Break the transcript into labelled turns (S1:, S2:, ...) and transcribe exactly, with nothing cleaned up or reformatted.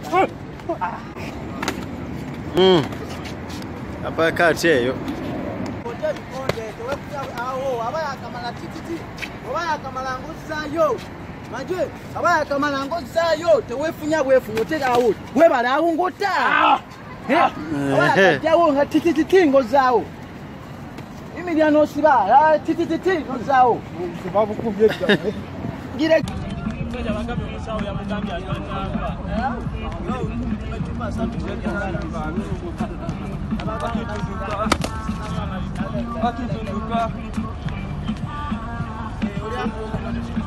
S1: Mm. Apa kati eyo?
S2: Konde konde tewe awo abaya kamala tititi. Abaya kamala ngozayo. Manje abaya kamala ngozayo tewefunya bwefunyo terawo. Webala awo ngota. Eh. Abaya jawo nga tititi ngozawo. Imilyano siba tititi ngozawo.
S3: Sababu kubyeta.
S2: Gire
S4: Ngoja wangapi msao ya mgambi anataka.
S3: Akizunguka.
S2: Eh,